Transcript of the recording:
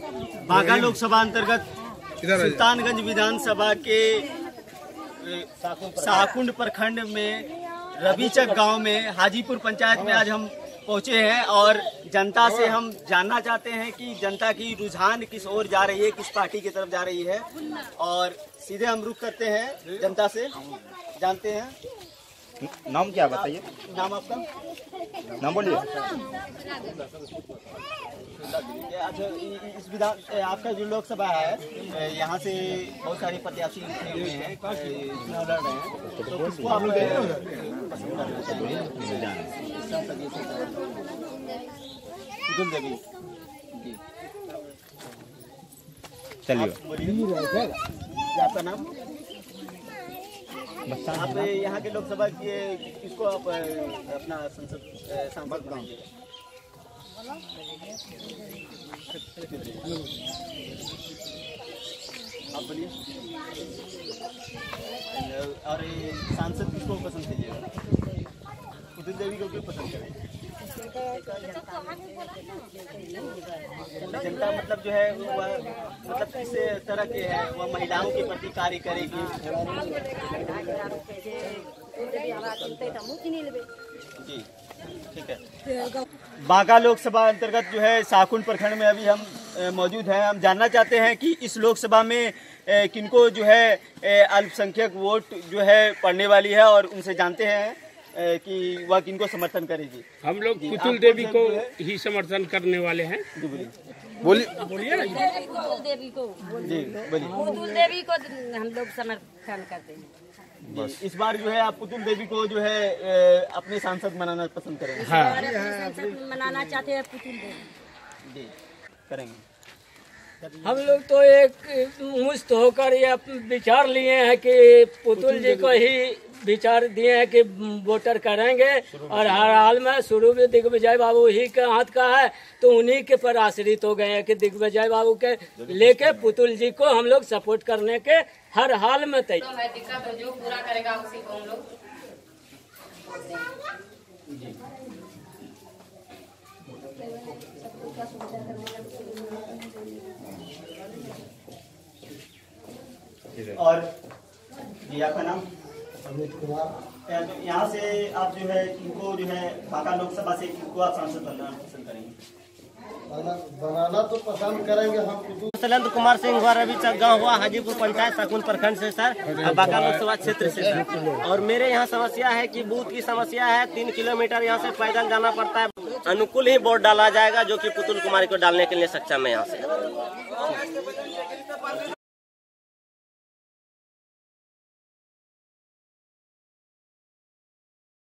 बाघा लोकसभा अंतर्गत सुल्तानगंज विधानसभा के शाहकुंड प्रखंड में रविचक गांव में हाजीपुर पंचायत में आज हम पहुंचे हैं और जनता से हम जानना चाहते हैं कि जनता की रुझान किस ओर जा रही है, किस पार्टी की तरफ जा रही है। और सीधे हम रुख करते हैं जनता से, जानते हैं। नाम क्या बताइए? नाम आपका? नाम बोलिए। अच्छा, इस विधान आपका जो लोकसभा है, यहाँ से बहुत सारे प्रत्याशी हुए हैं, चुनाव लड़ रहे हैं, तो किसको आप पसंद करना चाहेंगे? पुतुल देवी जी, चलिए। आपका नाम? आप यहाँ के लोकसभा के किसको आप अपना सांसद बनाएंगे? आप बोलिए। और सांसद किसको पसंद कीजिएगा? पुतुल देवी को क्यों पसंद करें? जनता मतलब जो है वह मतलब किस तरह के है, वह महिलाओं के प्रति कार्य करेगी। जी ठीक है। बाघा लोकसभा अंतर्गत जो है शाहकुंड प्रखंड में अभी हम मौजूद हैं। हम जानना चाहते हैं कि इस लोकसभा में किनको जो है अल्पसंख्यक वोट जो है पड़ने वाली है और उनसे जानते हैं कि वह किनको समर्थन करेगी। हम लोग पुतुल देवी को ही समर्थन करने वाले हैं। बोलिए बोलिए ना। पुतुल देवी को जी बोलिए। पुतुल देवी को हम लोग समर्थन करते हैं। बस इस बार जो है आप पुतुल देवी को जो है अपने सांसद बनाना पसंद करेंगे? हाँ, सांसद बनाना चाहते हैं पुतुल देवी जी करेंगे। हम लोग तो एक मुस्त होकर ये विचार लिए हैं कि पुतुल जी को ही विचार दिए हैं कि वोटर करेंगे और हर हाल में शुरू में दिग्विजय बाबू ही के हाथ का है, तो उन्हीं के पर आश्रित हो गए हैं कि दिग्विजय बाबू के लेके पुतुल जी को हम लोग सपोर्ट करने के हर हाल में तैयार। तो दिक्कत तो जो पूरा करेगा उसी को हम लोग। और जी आपका नाम? अमित कुमार। तो यहाँ से आप जो है इनको जो है बाघा लोकसभा से इनको आप सांसद बनाना पसंद करेंगे? बनाना तो पसंद करेंगे हम। शैलेंद्र कुमार सिंह हुआ, रविचक गाँव हुआ, हाजीपुर पंचायत शाहकुंड प्रखंड से सर, बाघा लोकसभा क्षेत्र से सर। और मेरे यहाँ समस्या है कि बूथ की समस्या है, 3 किलोमीटर यहाँ से पैदल जाना पड़ता है। अनुकूल ही वोट डाला जाएगा जो कि पुतुल कुमारी को डालने के लिए सक्षम है यहाँ से।